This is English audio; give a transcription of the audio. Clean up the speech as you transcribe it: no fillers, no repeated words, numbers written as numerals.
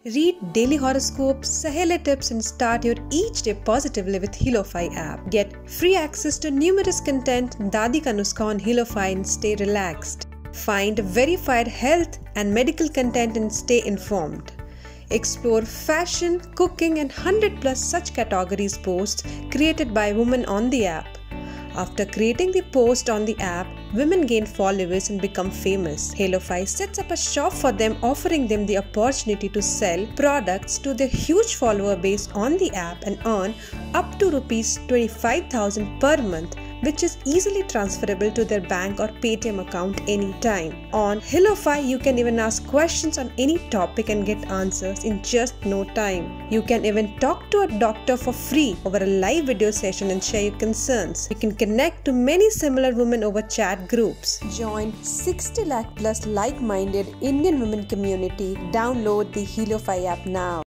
Read daily horoscopes, Sahela tips and start your each day positively with Healofy app. Get free access to numerous content, Dadi ka Nuska on Healofy and stay relaxed. Find verified health and medical content and stay informed. Explore fashion, cooking and 100+ such categories posts created by women on the app. After creating the post on the app, women gain followers and become famous. Healofy sets up a shop for them, offering them the opportunity to sell products to their huge follower base on the app and earn up to Rs 25,000 per month, which is easily transferable to their bank or Paytm account anytime. On Healofy, you can even ask questions on any topic and get answers in just no time. You can even talk to a doctor for free over a live video session and share your concerns. You can connect to many similar women over chat groups. Join 60 lakh plus like-minded Indian women community. Download the Healofy app now.